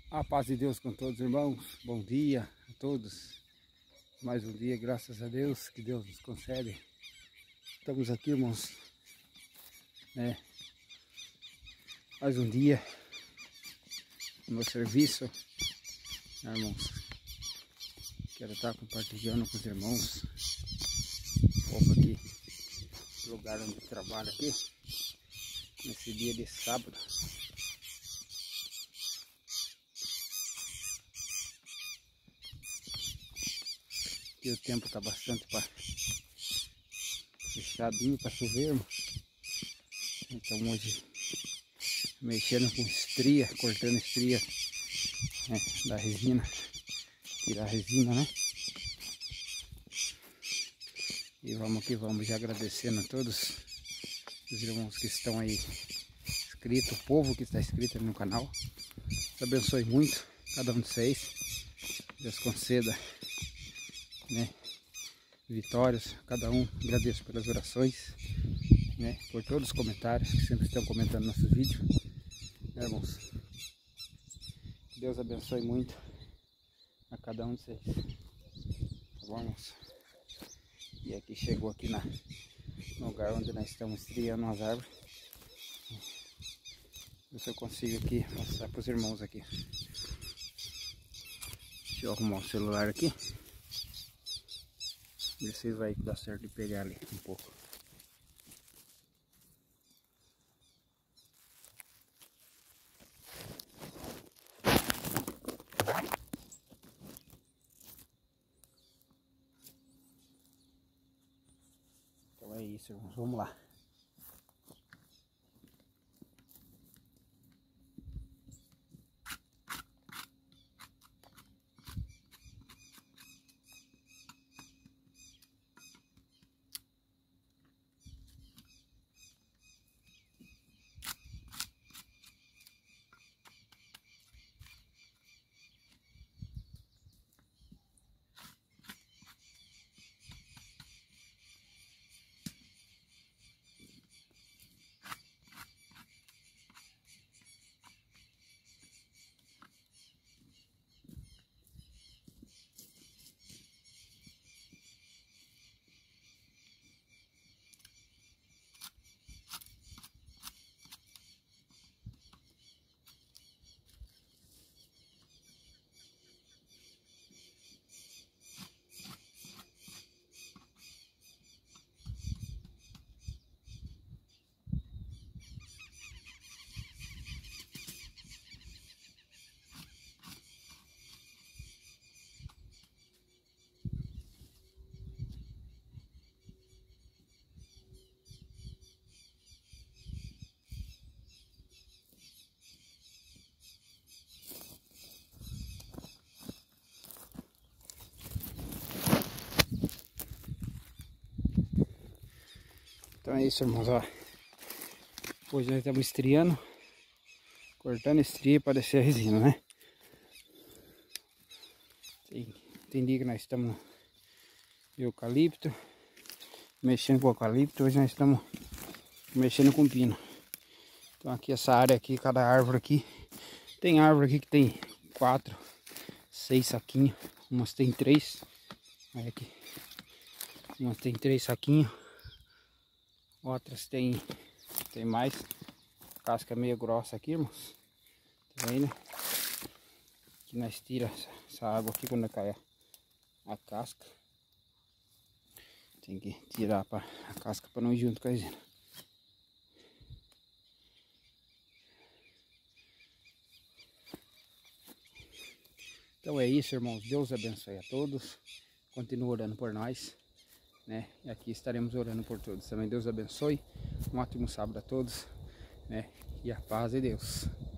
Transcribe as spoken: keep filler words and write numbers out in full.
A paz de Deus com todos, irmãos. Bom dia a todos. Mais um dia, graças a Deus, que Deus nos concede. Estamos aqui, irmãos, né? Mais um dia no meu serviço, né, irmãos? Quero estar compartilhando com os irmãos um pouco aqui do lugar onde eu trabalho aqui, nesse dia de sábado. E o tempo está bastante pra... fechadinho para chover, irmão. Então hoje mexendo com estria, cortando estria, né, da resina, tirar a resina, né? E vamos que vamos, já agradecendo a todos os irmãos que estão aí inscritos, o povo que está inscrito no canal. Deus abençoe muito cada um de vocês. Deus conceda, né, vitórias a cada um. Agradeço pelas orações, né, por todos os comentários que sempre estão comentando nossos vídeos, né, irmãos? Deus abençoe muito a cada um de vocês, tá bom, irmãos? E aqui chegou aqui na, no lugar onde nós estamos estriando as árvores. Ver se eu consigo aqui mostrar para os irmãos aqui. Deixa eu arrumar o celular aqui. Ver se vai dar certo de pegar ali um pouco. Então é isso, irmãos. Vamos lá. Então é isso, irmãos, ó. Hoje nós estamos estriando, cortando estria para descer a resina, né? Tem, tem dia que nós estamos no eucalipto, mexendo com eucalipto. Hoje nós estamos mexendo com pino. Então aqui essa área aqui, cada árvore aqui, tem árvore aqui que tem quatro, seis saquinhos, umas tem três, olha aqui, umas tem três saquinhos. Outras tem, tem mais. A casca é meio grossa aqui, irmãos. Tá vendo? Aqui nós tira essa, essa água aqui quando cai a, a casca. Tem que tirar pra, a casca para não ir junto com a resina. Então é isso, irmãos. Deus abençoe a todos. Continua orando por nós, né? E aqui estaremos orando por todos também. Deus abençoe, um ótimo sábado a todos, né? E a paz de Deus.